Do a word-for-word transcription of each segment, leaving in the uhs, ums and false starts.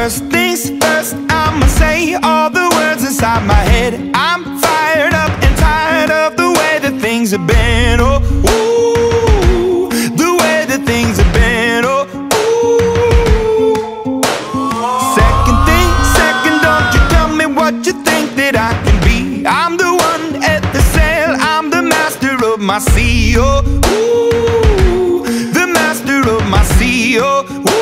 First things first, I'ma say all the words inside my head. I'm fired up and tired of the way that things have been. Oh, ooh, the way that things have been. Oh, ooh. Second thing, second, don't you tell me what you think that I can be. I'm the one at the sail, I'm the master of my sea. Oh, ooh, the master of my sea. Oh,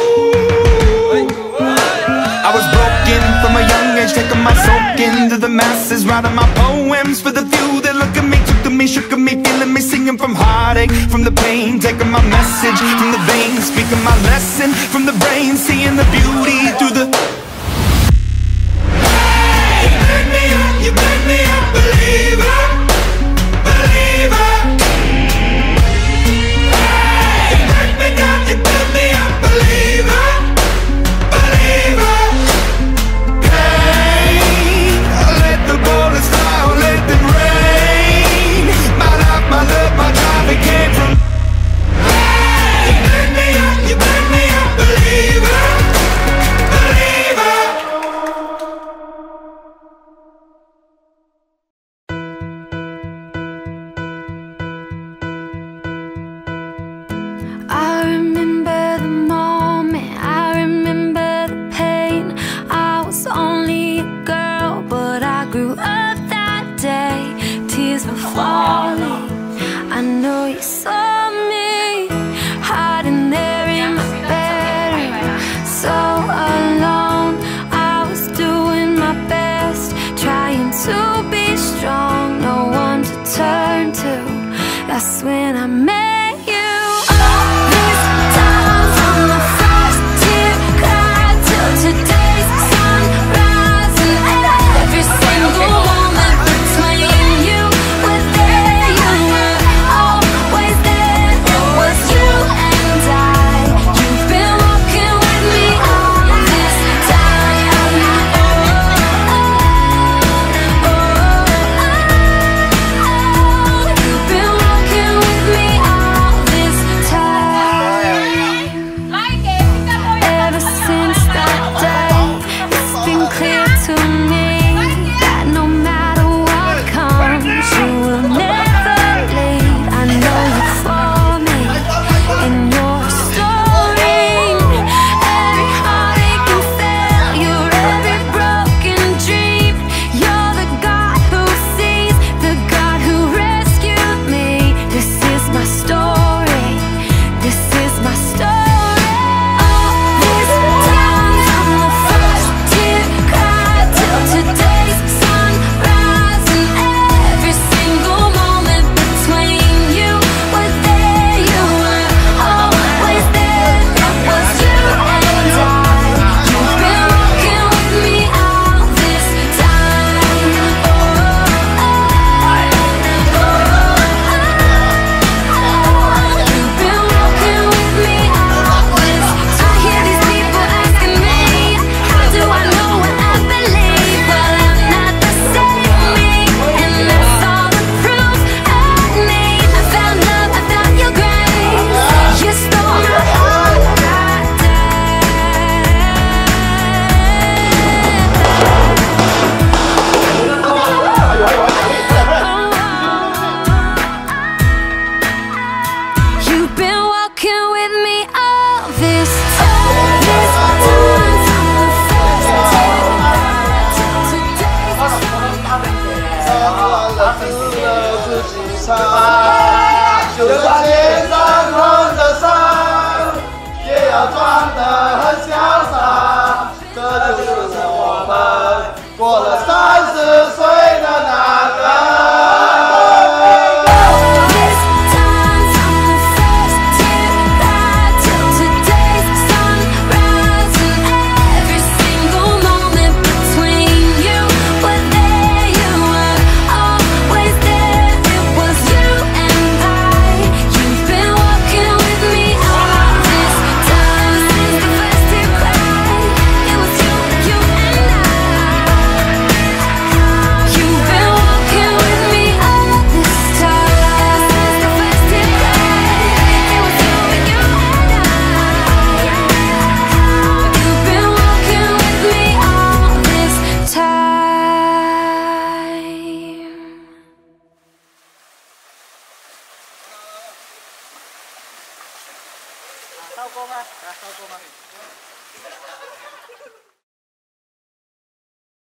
I was broken from a young age, taking my soak into the masses, writing my poems for the few that look at me, took to me, shook at me, feeling me, singing from heartache, from the pain, taking my message from the veins, speaking my lesson from the brain, seeing the beauty through the. Hey, you make me up, you make me a believer, believer. Hey, you make me down, you make me a believer, believer. That's when I met you. All this time, from the first tear cry till today's sunrise, and every single moment between you were there. You were always there. It was you and I. You've been walking with me all this time. Oh, oh, oh, oh. You've been walking with me all this time. Ever since that day, it's been clear to me that no matter what comes, you will never leave. I know you for me in your story. Every heartache and failure, every broken dream. You're the God who sees, the God who rescued me. This is my story. This is my story. All this time, from the first tear cry till today's sunrise, and every single moment between you were there. You were always there. It was you and I. You've been walking with me all this time. Oh, oh, oh, oh. You've been walking with me all this. I hear these people asking me, how do I know what I believe? Well, I'm not the same me, and that's all the proof I need. I found love, I found your grace. You stole my heart that day. You've been walking with me all this time. This time, from the first tear till today's sunrise. 了自了自己唱，就算脸上碰着伤，也要装得很潇洒。这就是我们过了三十岁的那个。 This time, from the first tear cry till today's sunrise, and every single moment between you were there. You were always there. It was you and I. You've been walking with me all this time. Since the first tear cry, it was you, you 收工啦，收工啦。